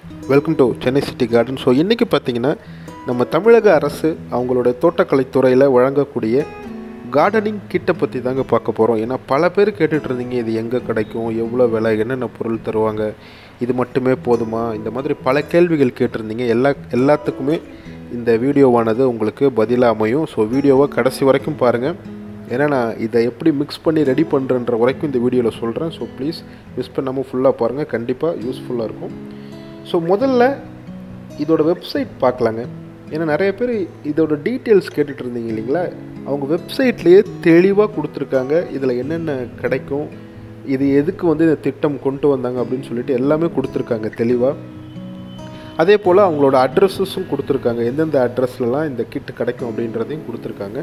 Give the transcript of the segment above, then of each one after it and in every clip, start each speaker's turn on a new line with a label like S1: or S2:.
S1: Welcome to Chennai city garden. So இன்றைக்கி பார்த்திங்கன்னா நம்ம தமிழக அரசு அவங்களோட தோட்டக்கலைத்துறையில் வழங்கக்கூடிய கார்டனிங் கிட்டை பற்றி தாங்க பார்க்க போகிறோம். ஏன்னா பல பேர் கேட்டுட்டு இருந்தீங்க, இது எங்கே கிடைக்கும், எவ்வளோ விலை, என்னென்ன பொருள் தருவாங்க, இது மட்டுமே போதுமா, இந்த மாதிரி பல கேள்விகள் கேட்டிருந்தீங்க. எல்லாத்துக்குமே இந்த வீடியோவானது உங்களுக்கு பதிலாக அமையும். ஸோ வீடியோவை கடைசி வரைக்கும் பாருங்கள். ஏன்னா நான் இதை எப்படி மிக்ஸ் பண்ணி ரெடி பண்ணுறன்ற வரைக்கும் இந்த வீடியோவில் சொல்கிறேன். ஸோ ப்ளீஸ் மிஸ் பண்ணாமல் ஃபுல்லாக பாருங்கள், கண்டிப்பாக யூஸ்ஃபுல்லாக இருக்கும். ஸோ முதல்ல இதோட வெப்சைட் பார்க்கலாங்க. ஏன்னா நிறைய பேர் இதோட டீட்டெயில்ஸ் கேட்டுட்டு இருந்தீங்க இல்லைங்களா, அவங்க வெப்சைட்லேயே தெளிவாக கொடுத்துருக்காங்க. இதில் என்னென்ன கிடைக்கும், இது எதுக்கு இந்த திட்டம் கொண்டு வந்தாங்க அப்படின்னு சொல்லிட்டு எல்லாமே கொடுத்துருக்காங்க தெளிவாக. அதே போல் அவங்களோட அட்ரஸஸும் கொடுத்துருக்காங்க, எந்தெந்த அட்ரஸ்லலாம் இந்த கிட்டு கிடைக்கும் அப்படின்றதையும் கொடுத்துருக்காங்க.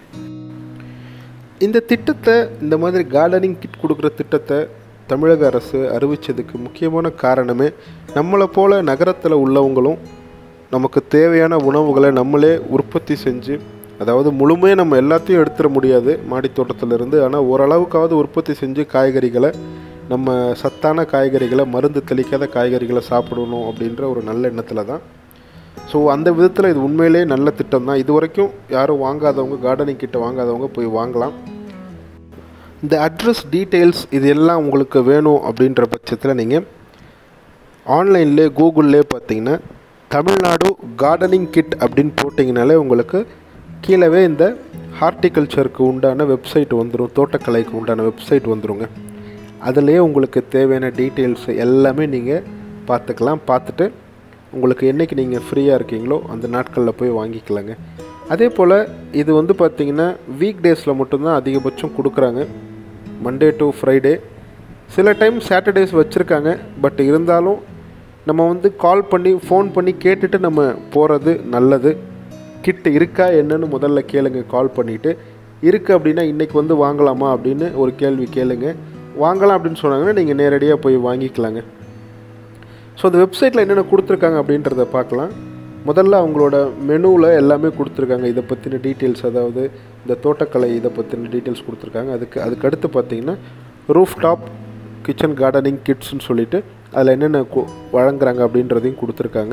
S1: இந்த திட்டத்தை, இந்த மாதிரி கார்டனிங் கிட் கொடுக்குற திட்டத்தை தமிழக அரசு அறிவித்ததுக்கு முக்கியமான காரணமே, நம்மளை போல் நகரத்தில் உள்ளவங்களும் நமக்கு தேவையான உணவுகளை நம்மளே உற்பத்தி செஞ்சு, அதாவது முழுமையாக நம்ம எல்லாத்தையும் எடுத்துட முடியாது மாடித்தோட்டத்திலிருந்து, ஆனால் ஓரளவுக்காவது உற்பத்தி செஞ்சு காய்கறிகளை, நம்ம சத்தான காய்கறிகளை, மருந்து தெளிக்காத காய்கறிகளை சாப்பிடணும் அப்படின்ற ஒரு நல்ல எண்ணத்தில் தான். ஸோ அந்த விதத்தில் இது உண்மையிலே நல்ல திட்டம் தான். இது வரைக்கும் யாரும் வாங்காதவங்க, கார்டனிங் கிட்ட வாங்காதவங்க போய் வாங்கலாம். இந்த அட்ரஸ் டீட்டெயில்ஸ் இது எல்லாம் உங்களுக்கு வேணும் அப்படின்ற பட்சத்தில் நீங்கள் ஆன்லைன்லே கூகுள்லே பார்த்தீங்கன்னா தமிழ்நாடு கார்டனிங் கிட் அப்படின்னு போட்டிங்கனாலே உங்களுக்கு கீழவே இந்த ஹார்டிகல்ச்சருக்கு உண்டான வெப்சைட் வந்துடும், தோட்டக்கலைக்கு உண்டான வெப்சைட் வந்துடுங்க. அதிலேயே உங்களுக்கு தேவையான டீட்டெயில்ஸ் எல்லாமே நீங்கள் பார்த்துக்கலாம். பார்த்துட்டு உங்களுக்கு என்றைக்கு நீங்கள் ஃப்ரீயாக இருக்கீங்களோ அந்த நாட்களில் போய் வாங்கிக்கலாங்க. அதே போல் இது பார்த்திங்கன்னா வீக் டேஸில் மட்டும்தான் அதிகபட்சம் கொடுக்குறாங்க, மண்டே டு ஃப்ரைடே. சில டைம் சாட்டர்டேஸ் வச்சுருக்காங்க. பட் இருந்தாலும் நம்ம கால் பண்ணி ஃபோன் பண்ணி கேட்டுட்டு நம்ம போகிறது நல்லது. கிட் இருக்கா என்னன்னு முதல்ல கேளுங்க. கால் பண்ணிவிட்டு இருக்குது அப்படின்னா இன்றைக்கி வாங்கலாமா அப்படின்னு ஒரு கேள்வி கேளுங்க. வாங்கலாம் அப்படின்னு சொன்னாங்கன்னா நீங்கள் நேரடியாக போய் வாங்கிக்கலாங்க. ஸோ அந்த வெப்சைட்டில் என்னென்ன கொடுத்துருக்காங்க அப்படின்றத பார்க்கலாம். முதல்ல அவங்களோட மெனுவில் எல்லாமே கொடுத்துருக்காங்க, இதை பற்றின டீட்டெயில்ஸ், அதாவது இந்த தோட்டக்கலை இதை பற்றின டீட்டெயில்ஸ் கொடுத்துருக்காங்க. அதுக்கு அடுத்து பார்த்திங்கன்னா ரூஃப் டாப் கிச்சன் கார்டனிங் கிட்ஸ்ன்னு சொல்லிவிட்டு அதில் என்னென்ன வழங்குறாங்க அப்படின்றதையும் கொடுத்துருக்காங்க.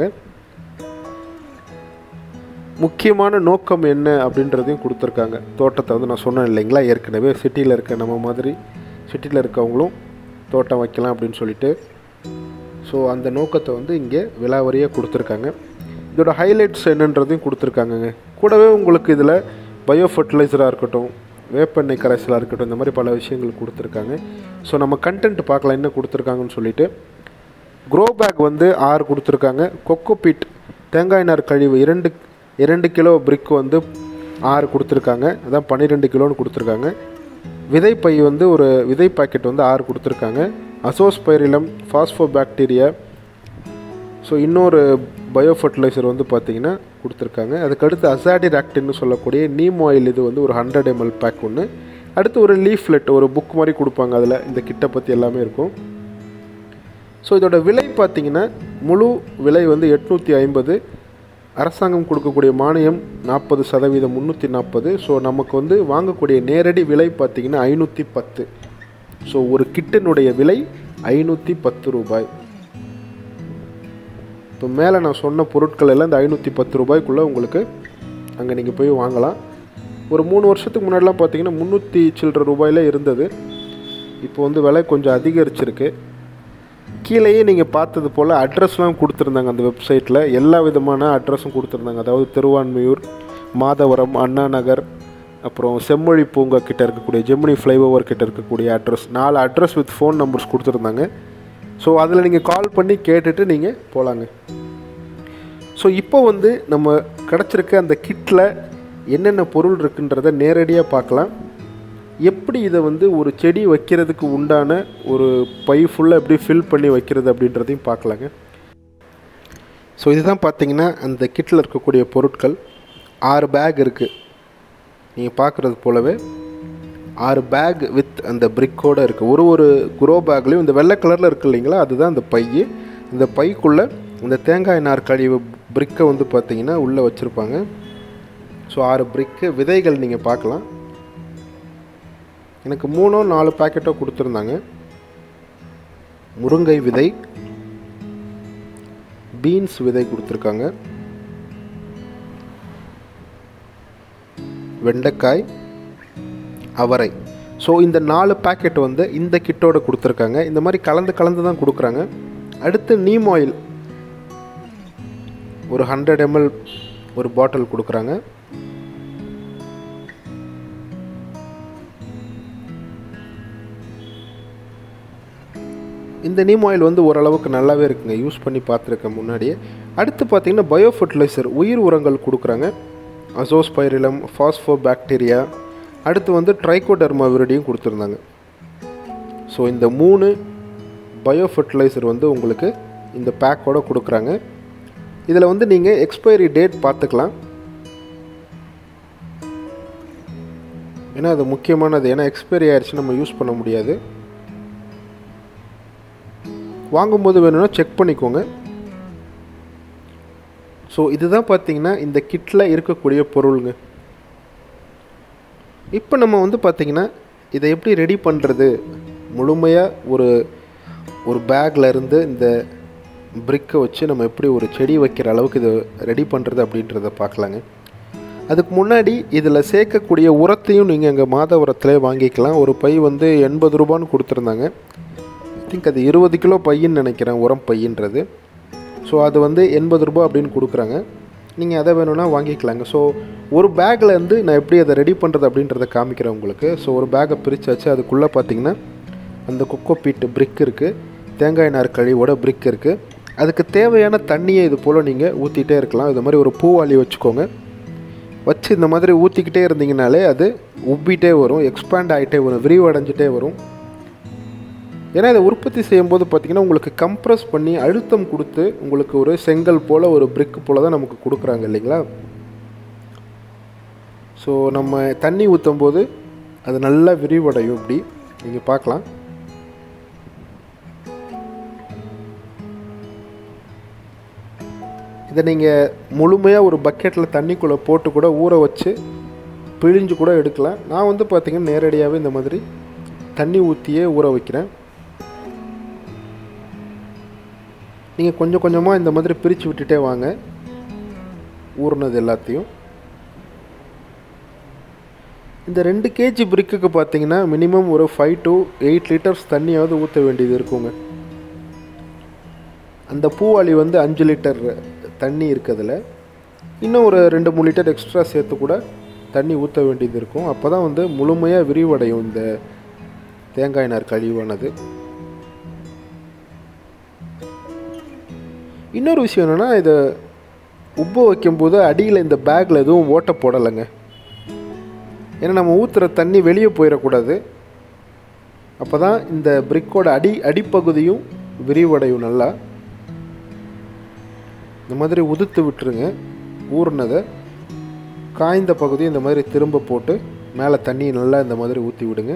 S1: முக்கியமான நோக்கம் என்ன அப்படின்றதையும் கொடுத்துருக்காங்க. தோட்டத்தை நான் சொன்னேன் இல்லைங்களா ஏற்கனவே, சிட்டியில் இருக்க நம்ம மாதிரி சிட்டியில் இருக்கவங்களும் தோட்டம் வைக்கலாம் அப்படின்னு சொல்லிட்டு. ஸோ அந்த நோக்கத்தை இங்கே விலாவரியாக கொடுத்துருக்காங்க. இதோட ஹைலைட்ஸ் என்னன்றதையும் கொடுத்துருக்காங்கங்க. கூடவே உங்களுக்கு இதில் பயோ ஃபர்டிலைசராக இருக்கட்டும், வேப்பெண்ணெய் கரைசலாக இருக்கட்டும், இந்த மாதிரி பல விஷயங்கள் கொடுத்துருக்காங்க. ஸோ நம்ம கண்டென்ட் பார்க்கலாம் என்ன கொடுத்துருக்காங்கன்னு சொல்லிட்டு. க்ரோ பேக் 6 கொடுத்துருக்காங்க. கொக்கோ பீட் தேங்காய் நார் கழிவு 2 கிலோ பிரிக் 6 கொடுத்துருக்காங்க, அதான் 12 கிலோன்னு கொடுத்துருக்காங்க. விதைப்பை ஒரு விதை பாக்கெட் 6 கொடுத்துருக்காங்க. அசோஸ்பைரிலம் ஃபாஸ்போ பாக்டீரியா, ஸோ இன்னொரு பயோ ஃபர்டிலைசர் பார்த்திங்கன்னா கொடுத்துருக்காங்க. அதுக்கடுத்து அசாடிராக்டின்னு சொல்லக்கூடிய நீம் ஆயில், இது ஒரு 100 ml பேக் ஒன்று. அடுத்து ஒரு லீஃப்லெட், ஒரு புக் மாதிரி கொடுப்பாங்க, அதில் இந்த கிட்டை பற்றி எல்லாமே இருக்கும். ஸோ இதோட விலை பார்த்திங்கன்னா முழு விலை 850. அரசாங்கம் கொடுக்கக்கூடிய மானியம் 40%, 340. ஸோ நமக்கு வாங்கக்கூடிய நேரடி விலை பார்த்திங்கன்னா 510. ஸோ ஒரு கிட்டினுடைய விலை 510 ரூபாய். இப்போ மேலே நான் சொன்ன பொருட்கள் எல்லாம் இந்த 510 ரூபாய்க்குள்ளே உங்களுக்கு அங்கே நீங்கள் போய் வாங்கலாம். ஒரு 3 வருஷத்துக்கு முன்னாடிலாம் பார்த்தீங்கன்னா 300 சில்லற ரூபாயில் இருந்தது. இப்போ விலை கொஞ்சம் அதிகரிச்சிருக்கு. கீழேயே நீங்கள் பார்த்தது போல் அட்ரஸ்லாம் கொடுத்துருந்தாங்க அந்த வெப்சைட்டில். எல்லா விதமான அட்ரஸும் கொடுத்துருந்தாங்க. அதாவது திருவான்மியூர், மாதவரம், அண்ணா நகர், அப்புறம் செம்மொழி பூங்கா கிட்டே இருக்கக்கூடிய, ஜெமினி ஃப்ளைஓவர் கிட்டே இருக்கக்கூடிய address, 4 address with phone numbers கொடுத்துருந்தாங்க. ஸோ அதில் நீங்கள் கால் பண்ணி கேட்டுட்டு நீங்கள் போகலாங்க. ஸோ இப்போ நம்ம கிடச்சிருக்க அந்த கிட்டில் என்னென்ன பொருள் இருக்குன்றதை நேரடியாக பார்க்கலாம். எப்படி இதை ஒரு செடி வைக்கிறதுக்கு உண்டான ஒரு பை ஃபுல்லாக எப்படி ஃபில் பண்ணி வைக்கிறது அப்படின்றதையும் பார்க்கலாங்க. ஸோ இதுதான் பார்த்திங்கன்னா அந்த கிட்டில் இருக்கக்கூடிய பொருட்கள். 6 பேக் இருக்குது. நீங்கள் பார்க்குறது போலவே 6 பேக் வித் அந்த பிரிக்கோடு இருக்குது. ஒரு குரோ பேக்லேயும் இந்த வெள்ளை கலரில் இருக்குது இல்லைங்களா, அதுதான் அந்த பை. இந்த பைக்குள்ளே இந்த தேங்காய் நார் கழிவு பிரிக்கை பார்த்திங்கன்னா உள்ளே வச்சுருப்பாங்க. ஸோ 6 பிரிக்கு. விதைகள் நீங்கள் பார்க்கலாம். எனக்கு 3-4 பேக்கெட்டோ கொடுத்துருந்தாங்க. முருங்கை விதை, பீன்ஸ் விதை கொடுத்துருக்காங்க, வெண்டைக்காய், அவரை. ஸோ இந்த 4 பேக்கெட் வந்து இந்த கிட்டோட கொடுத்துருக்காங்க. இந்த மாதிரி கலந்து தான் கொடுக்குறாங்க. அடுத்து நீம் ஆயில் ஒரு 100 ml ஒரு பாட்டில் கொடுக்குறாங்க. இந்த நீம் ஆயில் வந்து ஓரளவுக்கு நல்லாவே இருக்குங்க, யூஸ் பண்ணி பார்த்துருக்கேன் முன்னாடியே. அடுத்து பார்த்திங்கன்னா பயோ ஃபர்டிலைசர் உயிர் உரங்கள் கொடுக்குறாங்க. அசோஸ்பைரிலம், பாஸ்போபாக்டீரியா, அடுத்து வந்து ட்ரைகோடர்மா விரிடியும் கொடுத்துருந்தாங்க. ஸோ இந்த 3 பயோ ஃபர்டிலைசர் வந்து உங்களுக்கு இந்த பேக்கோடு கொடுக்குறாங்க. இதில் வந்து நீங்கள் எக்ஸ்பைரி டேட் பார்த்துக்கலாம், ஏன்னா அது முக்கியமானது. ஏன்னா எக்ஸ்பைரி ஆயிடுச்சு நம்ம யூஸ் பண்ண முடியாது. வாங்கும்போது வேணும்னா செக் பண்ணிக்கோங்க. ஸோ இதுதான் பார்த்திங்கன்னா இந்த கிட்டில் இருக்கக்கூடிய பொருளுங்க. இப்போ நம்ம வந்து பார்த்திங்கன்னா இதை எப்படி ரெடி பண்ணுறது, முழுமையாக ஒரு பேக்கில் இருந்து இந்த பிரிக்கை வச்சு நம்ம எப்படி ஒரு செடி வைக்கிற அளவுக்கு இதை ரெடி பண்ணுறது அப்படின்றத பார்க்கலாங்க. அதுக்கு முன்னாடி இதில் சேர்க்கக்கூடிய உரத்தையும் நீங்கள் எங்கள் மாதவரத்திலே வாங்கிக்கலாம். ஒரு பை வந்து 80 ரூபான்னு கொடுத்துருந்தாங்க. ஐ திங்க் அது 20 கிலோ பையின்னு நினைக்கிறேன், உரம் பையின்றது. ஸோ அது வந்து 80 ரூபா அப்படின்னு கொடுக்குறாங்க. நீங்கள் அதை வேணும்னா வாங்கிக்கலாங்க. ஸோ ஒரு பேக்கில் இருந்து நான் எப்படி அதை ரெடி பண்ணுறது அப்படின்றத காமிக்கிறேன் உங்களுக்கு. ஸோ ஒரு பேக்கை பிரித்தாச்சு. அதுக்குள்ளே பார்த்திங்கன்னா அந்த கொக்கோ பீட் பிரிக் இருக்குது, தேங்காய் நார் கழிவோட பிரிக் இருக்குது. அதுக்கு தேவையான தண்ணியை இது போல் நீங்கள் ஊற்றிட்டே இருக்கலாம். இது மாதிரி ஒரு பூவாளி வச்சுக்கோங்க. வச்சு இந்த மாதிரி ஊற்றிக்கிட்டே இருந்தீங்கனாலே அது உப்பிட்டே வரும், எக்ஸ்பேண்ட் ஆகிட்டே வரும், விரிவடைஞ்சிட்டே வரும். ஏன்னா இதை உற்பத்தி செய்யும்போது பார்த்திங்கன்னா உங்களுக்கு கம்ப்ரஸ் பண்ணி அழுத்தம் கொடுத்து உங்களுக்கு ஒரு செங்கல் போல் ஒரு பிரிக் போல் தான் நமக்கு கொடுக்குறாங்க இல்லைங்களா. ஸோ நம்ம தண்ணி ஊற்றும் போது அது நல்லா விரிவடையும். இப்படி நீங்கள் பார்க்கலாம். இதை நீங்கள் முழுமையாக ஒரு பக்கெட்டில் தண்ணிக்குள்ளே போட்டு கூட ஊற வச்சு பிழிஞ்சு கூட எடுக்கலாம். நான் வந்து பார்த்திங்கன்னா நேரடியாகவே இந்த மாதிரி தண்ணி ஊற்றியே ஊற வைக்கிறேன். நீங்கள் கொஞ்சம் கொஞ்சமாக இந்த மாதிரி பிரித்து விட்டுட்டே வாங்க ஊறினது எல்லாத்தையும். இந்த 2 kg பிரிக்குக்கு பார்த்தீங்கன்னா மினிமம் ஒரு 5 to 8 லிட்டர்ஸ் தண்ணியாவது ஊற்ற வேண்டியது இருக்குங்க. அந்த பூவாளி வந்து 5 லிட்டர் தண்ணி இருக்கிறதுல இன்னும் ஒரு 2-3 லிட்டர் எக்ஸ்ட்ரா சேர்த்து கூட தண்ணி ஊற்ற வேண்டியது இருக்கும். அப்போ தான் வந்து முழுமையாக விரிவடையும் இந்த தேங்காய் நார் கழிவானது. இன்னொரு விஷயம் என்னென்னா, இதை உப்பு வைக்கும்போது அடியில் இந்த பேக்கில் எதுவும் ஓட்டை போடலைங்க. ஏன்னா நம்ம ஊற்றுற தண்ணி வெளியே போயிடக்கூடாது. அப்போ தான் இந்த பிரிக்கோட அடிப்பகுதியும் விரிவடையும் நல்லா. இந்த மாதிரி உதுத்து விட்டுருங்க ஊறினதை. காய்ந்த பகுதி இந்த மாதிரி திரும்ப போட்டு மேலே தண்ணி நல்லா இந்த மாதிரி ஊற்றி விடுங்க.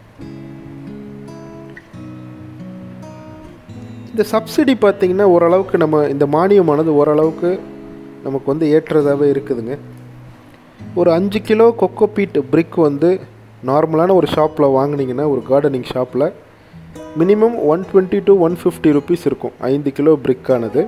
S1: இந்த சப்சிடி பார்த்திங்கன்னா ஓரளவுக்கு நம்ம இந்த மானியமானது ஓரளவுக்கு நமக்கு வந்து ஏற்றதாகவே இருக்குதுங்க. ஒரு 5 கிலோ கொக்கோ பீட் பிரிக் வந்து நார்மலான ஒரு ஷாப்பில் வாங்கினீங்கன்னா, ஒரு கார்டனிங் ஷாப்பில் மினிமம் 120 to 150 ருபீஸ் இருக்கும் 5 கிலோ பிரிக்கானது.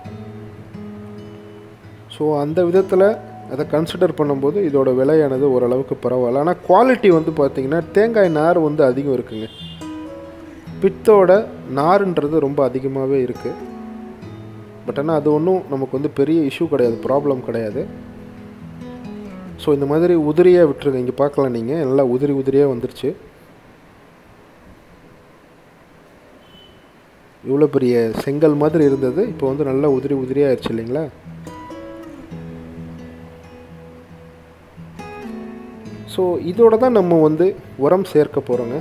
S1: ஸோ அந்த விதத்தில் அதை கன்சிடர் பண்ணும்போது இதோட விலையானது ஓரளவுக்கு பரவாயில்ல. ஆனால் குவாலிட்டி வந்து பார்த்திங்கன்னா தேங்காய் நார் வந்து அதிகம் இருக்குங்க. பித்தோட நாருன்றது ரொம்ப அதிகமாகவே இருக்குது. பட் ஆனால் அது ஒன்றும் நமக்கு வந்து பெரிய இஷ்யூ கிடையாது, ப்ராப்ளம் கிடையாது. ஸோ இந்த மாதிரி உதிரியாக விட்டுருங்க. இங்கே பார்க்கலாம், நீங்கள் நல்லா உதிரியாக வந்துருச்சு. இவ்வளோ பெரிய செங்கல் மாதிரி இருந்தது, இப்போ வந்து நல்லா உதிரியாக ஆயிடுச்சு இல்லைங்களா. ஸோ இதோட தான் நம்ம வந்து உரம் சேர்க்க போகிறோங்க.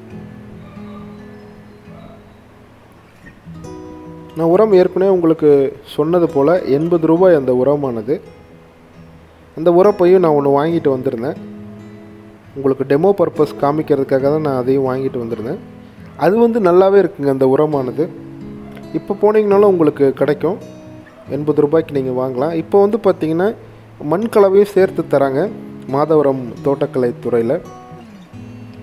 S1: நான் உரம் ஏற்கனவே உங்களுக்கு சொன்னது போல் 80 ரூபாய் அந்த உரமானது. அந்த உரப்பையும் நான் ஒன்று வாங்கிட்டு வந்திருந்தேன். உங்களுக்கு டெமோ பர்பஸ் காமிக்கிறதுக்காக தான் நான் அதையும் வாங்கிட்டு வந்திருந்தேன். அது வந்து நல்லாவே இருக்குங்க அந்த உரமானது. இப்போ போனீங்கனாலும் உங்களுக்கு கிடைக்கும், 80 ரூபாய்க்கு நீங்கள் வாங்கலாம். இப்போ வந்து பார்த்திங்கன்னா மண் கலவையும் சேர்த்து தராங்க மாதவரம் தோட்டக்கலை துறையில்.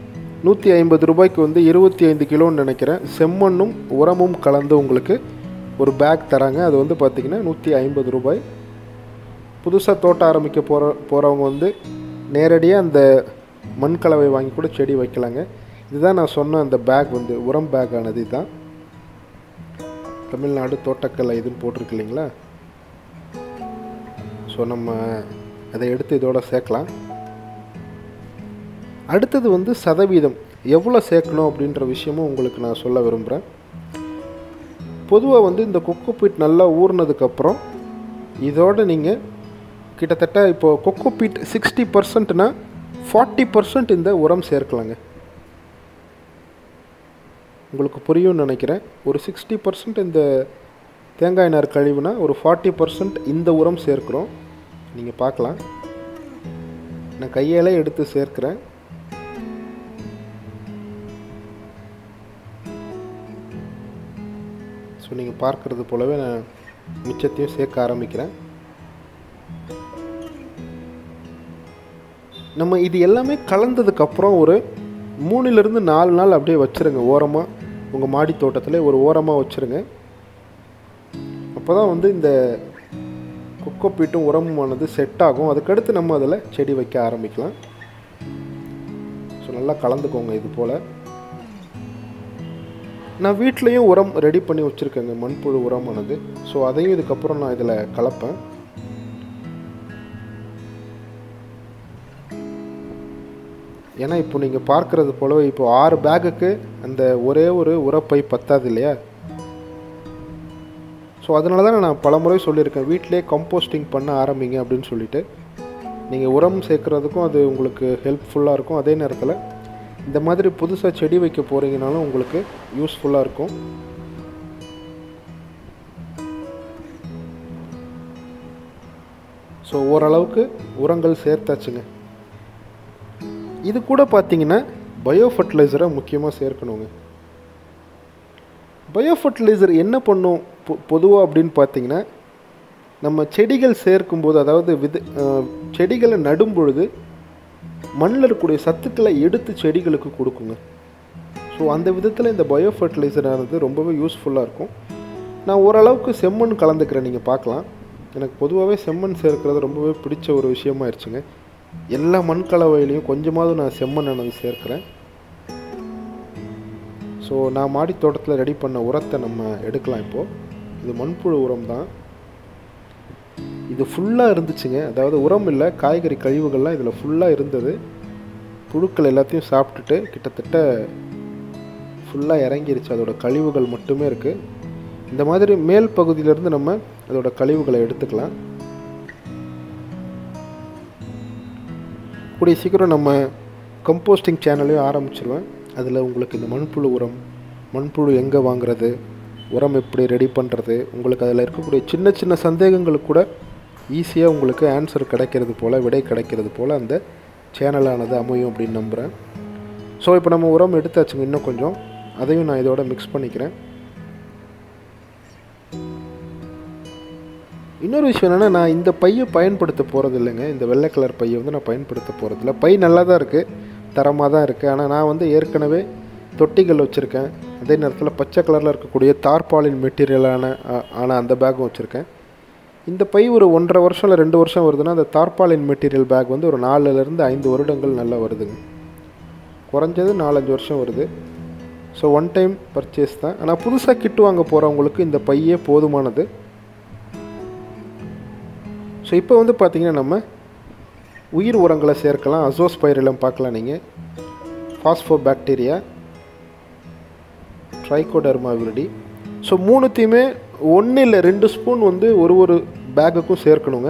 S1: 150 ரூபாய்க்கு வந்து 25 கிலோன்னு நினைக்கிறேன் செம்மண்ணும் உரமும் கலந்து உங்களுக்கு ஒரு பேக் தராங்க. அது வந்து பார்த்திங்கன்னா 150 ரூபாய். புதுசாக தோட்டம் ஆரம்பிக்க போகிறவங்க வந்து நேரடியாக அந்த மண் கலவை வாங்கி கூட செடி வைக்கலாங்க. இதுதான் நான் சொன்ன அந்த பேக் வந்து உரம் பேக் ஆனது. இதுதான் தமிழ்நாடு தோட்டக்கலை இதுன்னு போட்டிருக்கு இல்லைங்களா. ஸோ நம்ம அதை எடுத்து இதோட சேர்க்கலாம். அடுத்தது வந்து சதவீதம் எவ்வளோ சேர்க்கணும் அப்படின்ற விஷயமும் உங்களுக்கு நான் சொல்ல விரும்புகிறேன். பொதுவாக வந்து இந்த கொக்கோபீட் நல்லா ஊறினதுக்கப்புறம் இதோடு நீங்கள் கிட்டத்தட்ட இப்போது கொக்கோபீட் 60%னா 40% இந்த உரம் சேர்க்கலாங்க. உங்களுக்கு புரியும்னு நினைக்கிறேன். ஒரு 60% இந்த தேங்காய் நார் கழிவுனா ஒரு 40% இந்த உரம் சேர்க்குறோம். நீங்கள் பார்க்கலாம், நான் கையாலே எடுத்து சேர்க்கிறேன். ஸோ நீங்கள் பார்க்குறது போலவே நான் மிச்சத்தையும் சேர்க்க ஆரம்பிக்கிறேன். நம்ம இது எல்லாமே கலந்ததுக்கப்புறம் ஒரு 3லிருந்து 4 நாள் அப்படியே வச்சுருங்க. ஓரமாக உங்கள் மாடி தோட்டத்தில் ஒரு ஓரமாக வச்சுருங்க. அப்போ தான் வந்து இந்த கொக்கோபீட்டும் உரமுமானது செட் ஆகும். அதுக்கடுத்து நம்ம அதில் செடி வைக்க ஆரம்பிக்கலாம். ஸோ நல்லா கலந்துக்கோங்க. இது போல் நான் வீட்லேயும் உரம் ரெடி பண்ணி வச்சுருக்கேங்க, மண்புழு உரமானது. ஸோ அதையும் இதுக்கப்புறம் நான் இதில் கலப்பேன். ஏன்னா இப்போ நீங்கள் பார்க்குறது போலவே இப்போ 6 பேக்குக்கு அந்த ஒரே ஒரு உரப்பை பத்தாது இல்லையா. ஸோ அதனால தான் நான் பல முறை சொல்லியிருக்கேன், வீட்டிலே கம்போஸ்டிங் பண்ண ஆரம்பிங்க அப்படின்னு சொல்லிட்டு. நீங்கள் உரம் சேர்க்குறதுக்கும் அது உங்களுக்கு ஹெல்ப்ஃபுல்லாக இருக்கும். அதே நேரத்தில் இந்த மாதிரி புதுசாக செடி வைக்க போகிறீங்கனாலும் உங்களுக்கு யூஸ்ஃபுல்லாக இருக்கும். ஸோ ஓரளவுக்கு உரங்கள் சேர்த்தாச்சுங்க. இது கூட பார்த்தீங்கன்னா பயோ ஃபர்டிலைசரை முக்கியமாக சேர்க்கணுங்க. பயோ ஃபர்டிலைசர் என்ன பண்ணும் பொதுவாக அப்படின்னு பார்த்தீங்கன்னா, நம்ம செடிகள் சேர்க்கும்போது, அதாவது செடிகளை நடும் பொழுது மண்ணில் இருக்கக்கூடிய சத்துக்களை எடுத்து செடிகளுக்கு கொடுக்குங்க. ஸோ அந்த விதத்தில் இந்த பயோ ஃபர்டிலைசரானது ரொம்பவே யூஸ்ஃபுல்லாக இருக்கும். நான் ஓரளவுக்கு செம்மண் கலந்துக்கிறேன், நீங்கள் பார்க்கலாம். எனக்கு பொதுவாகவே செம்மண் சேர்க்கிறது ரொம்பவே பிடிச்ச ஒரு விஷயமாயிருச்சுங்க. எல்லா மண் கலவையிலையும் கொஞ்சமாவது நான் செம்மண் எனக்கு சேர்க்குறேன். ஸோ நான் மாடி தோட்டத்தில் ரெடி பண்ண உரத்தை நம்ம எடுக்கலாம். இப்போது இது மண்புழு உரம் தான். இது ஃபுல்லாக இருந்துச்சுங்க. அதாவது உரம் இல்லை, காய்கறி கழிவுகள்லாம் இதில் ஃபுல்லாக இருந்தது. புழுக்கள் எல்லாத்தையும் சாப்பிட்டுட்டு கிட்டத்தட்ட ஃபுல்லாக இறங்கிருச்சு. அதோட கழிவுகள் மட்டுமே இருக்குது. இந்த மாதிரி மேல் பகுதியிலேருந்து நம்ம அதோட கழிவுகளை எடுத்துக்கலாம். கூடிய சீக்கிரம் நம்ம கம்போஸ்டிங் சேனலையும் ஆரம்பிச்சிருவேன். அதில் உங்களுக்கு இந்த மண்புழு உரம், மண்புழு எங்கே வாங்குறது, உரம் எப்படி ரெடி பண்ணுறது, உங்களுக்கு அதில் இருக்கக்கூடிய சின்ன சின்ன சந்தேகங்களுக்கு கூட ஈஸியாக உங்களுக்கு ஆன்சர் கிடைக்கிறது போல், விடை கிடைக்கிறது போல் அந்த சேனலானது அமையும் அப்படின்னு நம்புகிறேன். ஸோ இப்போ நம்ம உரம் எடுத்தாச்சுங்க. இன்னும் கொஞ்சம் அதையும் நான் இதோட மிக்ஸ் பண்ணிக்கிறேன். இன்னொரு விஷயம் என்னென்னா, நான் இந்த பையை பயன்படுத்த போகிறது இல்லைங்க. இந்த வெள்ளை கலர் பையை வந்து நான் பயன்படுத்த போகிறதில்ல. பை நல்லா தான் இருக்குது, தரமாக தான் இருக்குது. ஆனால் நான் வந்து ஏற்கனவே தொட்டிகள் வச்சுருக்கேன். அதே நேரத்தில் பச்சை கலரில் இருக்கக்கூடிய தார்பாலின் மெட்டீரியலான அந்த பேக்கும் வச்சுருக்கேன். இந்த பை ஒரு 1.5 வருஷம் இல்லை 2 வருஷம் வருதுன்னா, அந்த தார்பாலின் மெட்டீரியல் பேக் வந்து ஒரு 4லேருந்து 5 வருடங்கள் நல்லா வருதுங்க. குறைஞ்சது 4-5 வருஷம் வருது. ஸோ ஒன் டைம் பர்ச்சேஸ் தான். ஆனால் புதுசாக கிட்டு வாங்க போகிறவங்களுக்கு இந்த பையே போதுமானது. ஸோ இப்போ வந்து பார்த்திங்கன்னா நம்ம உயிர் உரங்களை சேர்க்கலாம். அசோஸ்பைரிலம் பார்க்கலாம் நீங்கள், பாஸ்போபாக்டீரியா, ட்ரைகோடர்மா விரிடி. ஸோ மூணுத்தையுமே 1 இல்லை 2 ஸ்பூன் வந்து ஒரு பேக்குக்கும் சேர்க்கணுங்க.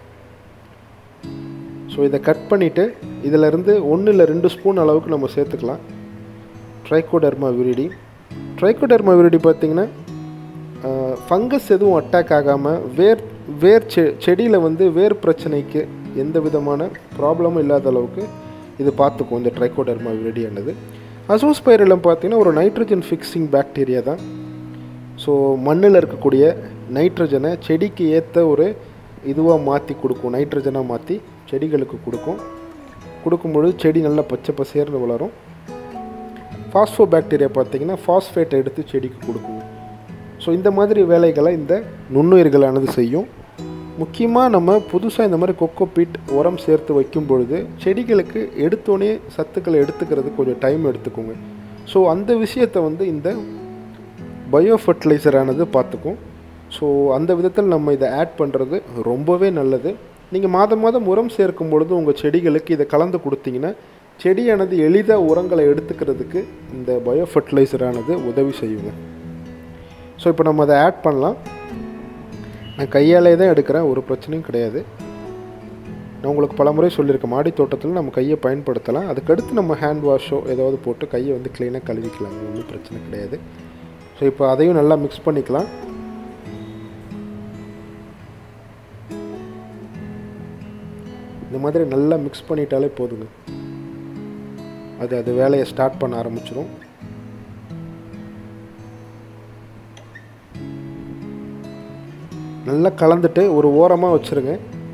S1: ஸோ இதை கட் பண்ணிவிட்டு இதிலேருந்து 1 இல்லை 2 ஸ்பூன் அளவுக்கு நம்ம சேர்த்துக்கலாம். Trichoderma viride. ட்ரைகோடர்மா விரிடி பார்த்திங்கன்னா ஃபங்கஸ் எதுவும் அட்டாக் ஆகாமல் வேர் செடியில் வந்து வேர் பிரச்சனைக்கு எந்த விதமான ப்ராப்ளமும் இல்லாத அளவுக்கு இது பார்த்துக்கும் இந்த ட்ரைகோடர்மா விரிடியானது. அசோஸ்பைரிலம் பார்த்திங்கன்னா ஒரு நைட்ரஜன் ஃபிக்ஸிங் பாக்டீரியா தான். ஸோ மண்ணில் இருக்கக்கூடிய நைட்ரஜனை செடிக்கு ஏற்ற ஒரு இதுவாக மாற்றி கொடுக்கும், நைட்ரஜனாக மாற்றி செடிகளுக்கு கொடுக்கும்பொழுது செடி நல்லா பச்சை பசேர்னு வளரும். பாஸ்போபாக்டீரியா பார்த்திங்கன்னா ஃபாஸ்ஃபேட்டை எடுத்து செடிக்கு கொடுக்குங்க. ஸோ இந்த மாதிரி வேலைகளை இந்த நுண்ணுயிர்களானது செய்யும். முக்கியமாக நம்ம புதுசாக இந்த மாதிரி கொக்கோபீட் உரம் சேர்த்து வைக்கும் பொழுது செடிகளுக்கு எடுத்தோடனே சத்துக்களை எடுத்துக்கிறது கொஞ்சம் டைம் எடுத்துக்கோங்க. ஸோ அந்த விஷயத்தை வந்து இந்த பயோ ஃபர்டிலைசரானது பார்த்துக்கும். ஸோ அந்த விதத்தில் நம்ம இதை ஆட் பண்ணுறது ரொம்பவே நல்லது. நீங்கள் மாதம் மாதம் உரம் சேர்க்கும் பொழுது உங்கள் செடிகளுக்கு இதை கலந்து கொடுத்தீங்கன்னா செடியானது எளிதாக உரங்களை எடுத்துக்கிறதுக்கு இந்த பயோ ஃபர்டிலைசரானது உதவி செய்யுங்க. ஸோ இப்போ நம்ம அதை ஆட் பண்ணலாம். நான் கையாலே தான் எடுக்கிறேன், ஒரு பிரச்சனையும் கிடையாது. நான் உங்களுக்கு பல முறை சொல்லியிருக்கேன், மாடி தோட்டத்தில் நம்ம கையை பயன்படுத்தலாம். அதுக்கடுத்து நம்ம ஹேண்ட் வாஷோ ஏதாவது போட்டு கையை வந்து க்ளீனாக கழுவிக்கலாம், ஒன்றும் பிரச்சனை கிடையாது. ஸோ இப்போ அதையும் நல்லா மிக்ஸ் பண்ணிக்கலாம். இந்த மாதிரி நல்லா மிக்ஸ் பண்ணிட்டாலே போதுங்க, அது வேலையை ஸ்டார்ட் பண்ண ஆரம்பிச்சிடும். நல்லா கலந்துட்டு ஒரு ஓரமாக வச்சுருங்க.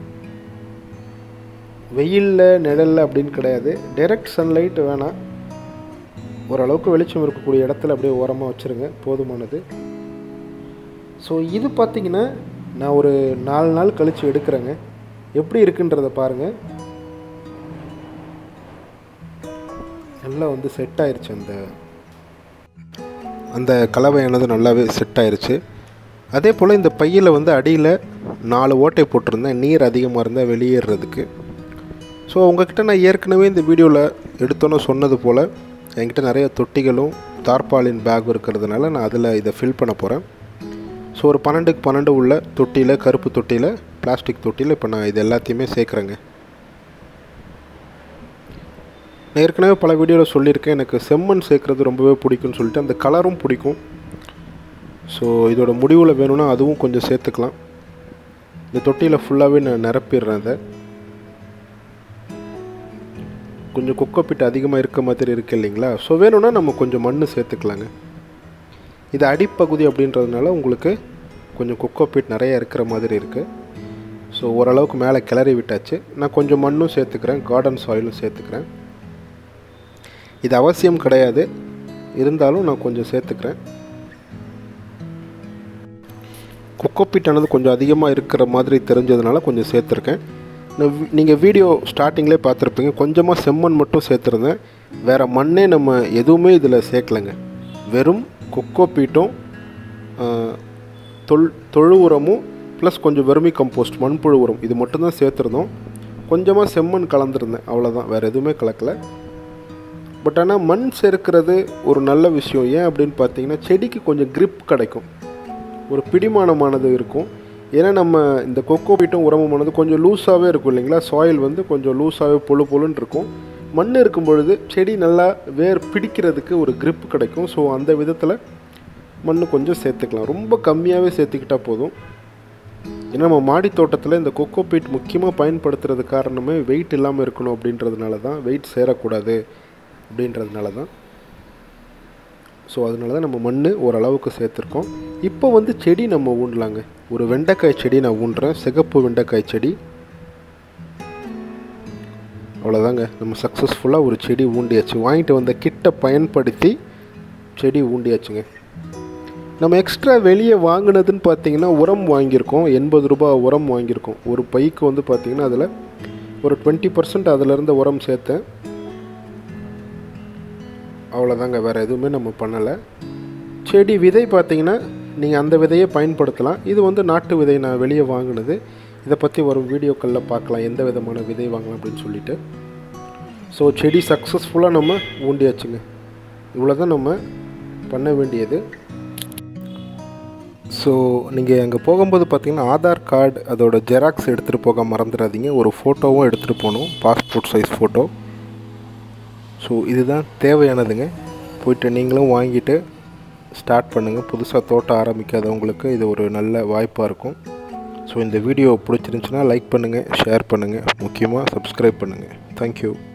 S1: வெயிலில் நிழலில் அப்படின்னு கிடையாது, டைரக்ட் சன்லைட் வேணாம், ஓரளவுக்கு வெளிச்சம் இருக்கக்கூடிய இடத்துல அப்படியே ஓரமாக வச்சுருங்க, போதுமானது. ஸோ இது பார்த்திங்கன்னா நான் ஒரு 4 நாள் கழித்து எடுக்கிறேங்க. எப்படி இருக்குன்றதை பாருங்கள். நல்லா வந்து செட் ஆயிடுச்சு, அந்த கலவையானது நல்லாவே செட் ஆயிடுச்சு. அதே போல் இந்த பையில் வந்து அடியில் 4 ஓட்டை போட்டிருந்தேன், நீர் அதிகமாக இருந்தால் வெளியேறதுக்கு. ஸோ உங்கள்கிட்ட நான் ஏற்கனவே இந்த வீடியோவில் எடுத்தோன்னே சொன்னது போல் என்கிட்ட நிறைய தொட்டிகளும் தார்பாலின் பேக் இருக்கிறதுனால நான் அதில் இதை ஃபில் பண்ண போகிறேன். ஸோ ஒரு 12க்கு 12 உள்ள தொட்டியில், கருப்பு தொட்டியில், பிளாஸ்டிக் தொட்டியில் இப்போ நான் இது எல்லாத்தையுமே சேர்க்குறேங்க. நான் ஏற்கனவே பல வீடியோவில் சொல்லியிருக்கேன், எனக்கு செம்மண் சேர்க்குறது ரொம்பவே பிடிக்கும்னு சொல்லிட்டு, அந்த கலரும் பிடிக்கும். ஸோ இதோட முடிவில் வேணும்னா அதுவும் கொஞ்சம் சேர்த்துக்கலாம். இந்த தொட்டியில் ஃபுல்லாகவே நான் நிரப்பிடுறேன். அதை கொஞ்சம் கொக்கோபீட் அதிகமாக இருக்க மாதிரி இருக்குது இல்லைங்களா? ஸோ வேணும்னா நம்ம கொஞ்சம் மண் சேர்த்துக்கலாங்க. இது அடிப்பகுதி அப்படின்றதுனால உங்களுக்கு கொஞ்சம் கொக்கோபீட் நிறைய இருக்கிற மாதிரி இருக்குது. ஸோ ஓரளவுக்கு மேலே கிளறி விட்டாச்சு. நான் கொஞ்சம் மண்ணும் சேர்த்துக்கிறேன், கார்டன் சாயிலும் சேர்த்துக்கிறேன். இது அவசியம் கிடையாது, இருந்தாலும் நான் கொஞ்சம் சேர்த்துக்கிறேன். கொக்கோபீட்டானது கொஞ்சம் அதிகமாக இருக்கிற மாதிரி தெரிஞ்சதுனால கொஞ்சம் சேர்த்துருக்கேன். நீங்கள் வீடியோ ஸ்டார்டிங்லேயே பார்த்துருப்பீங்க, கொஞ்சமாக செம்மண் மட்டும் சேர்த்துருந்தேன். வேறு மண்ணே நம்ம எதுவுமே இதில் சேர்க்கலைங்க. வெறும் கொக்கோபீட்டும் தொழு உரமும் ப்ளஸ் கொஞ்சம் வெர்மிகம்போஸ்ட் மண்புழு உரம் இது மட்டும்தான் சேர்த்துருந்தோம். கொஞ்சமாக செம்மண் கலந்துருந்தேன், அவ்வளோதான், வேறு எதுவுமே கலக்கலை. பட் ஆனால் மண் சேர்க்கிறது ஒரு நல்ல விஷயம். ஏன் அப்படின்னு பார்த்தீங்கன்னா செடிக்கு கொஞ்சம் grip கிடைக்கும், ஒரு பிடிமானமானது இருக்கும். ஏன்னா நம்ம இந்த கொக்கோபீட்டும் உரமுமானது கொஞ்சம் லூஸாகவே இருக்கும் இல்லைங்களா? சாயில் வந்து கொஞ்சம் லூஸாகவே பொழுன்னு இருக்கும். மண் இருக்கும் பொழுது செடி நல்லா வேர் பிடிக்கிறதுக்கு ஒரு grip கிடைக்கும். ஸோ அந்த விதத்தில் மண் கொஞ்சம் சேர்த்துக்கலாம், ரொம்ப கம்மியாகவே சேர்த்துக்கிட்டால் போதும். ஏன்னா நம்ம மாடி தோட்டத்தில் இந்த கொக்கோபீட் முக்கியமாக பயன்படுத்துறது காரணமே வெயிட் இல்லாமல் இருக்கணும் அப்படின்றதுனால தான், வெயிட் சேரக்கூடாது அப்படின்றதுனால தான். ஸோ அதனால தான் நம்ம மண் ஓரளவுக்கு சேர்த்துருக்கோம். இப்போ வந்து செடி நம்ம ஊண்டலாங்க. ஒரு வெண்டைக்காய் செடி நான் ஊண்டுறேன், சிகப்பு வெண்டைக்காய் செடி. அவ்வளோதாங்க, நம்ம சக்ஸஸ்ஃபுல்லாக ஒரு செடி ஊண்டியாச்சு. வாங்கிட்டு வந்த கிட்டை பயன்படுத்தி செடி ஊண்டியாச்சுங்க. நம்ம எக்ஸ்ட்ரா வெளியே வாங்கினதுன்னு பார்த்தீங்கன்னா உரம் வாங்கியிருக்கோம், 80 ரூபாய் உரம் வாங்கியிருக்கோம். ஒரு பைக்கு வந்து பார்த்திங்கன்னா அதில் ஒரு 20% அதிலிருந்து உரம் சேர்த்தேன். அவ்வளோதாங்க, வேறு எதுவுமே நம்ம பண்ணலை. செடி விதை பார்த்திங்கன்னா நீங்கள் அந்த விதையை பயன்படுத்தலாம். இது வந்து நாட்டு விதை நான் வெளியே வாங்கினது. இதை பற்றி வரும் வீடியோக்களில் பார்க்கலாம், எந்த விதமான விதை வாங்கலாம் அப்படின்னு சொல்லிட்டு. ஸோ செடி சக்ஸஸ்ஃபுல்லாக நம்ம ஊண்டியாச்சுங்க. இவ்வளோ தான் நம்ம பண்ண வேண்டியது. ஸோ நீங்கள் அங்கே போகும்போது பார்த்திங்கன்னா ஆதார் கார்டு அதோட ஜெராக்ஸ் எடுத்துகிட்டு போக மறந்துடாதீங்க. ஒரு ஃபோட்டோவும் எடுத்துகிட்டு போகணும், பாஸ்போர்ட் சைஸ் ஃபோட்டோ. ஸோ இதுதான் தேவையானதுங்க. போய்ட்டு நீங்களும் வாங்கிட்டு ஸ்டார்ட் பண்ணுங்கள். புதுசாக தோட்டம் ஆரம்பிக்காதவங்களுக்கு இது ஒரு நல்ல வாய்ப்பாக இருக்கும். ஸோ இந்த வீடியோ பிடிச்சிருந்துச்சுன்னா லைக் பண்ணுங்கள், ஷேர் பண்ணுங்கள், முக்கியமாக சப்ஸ்கிரைப் பண்ணுங்கள். தேங்க்யூ.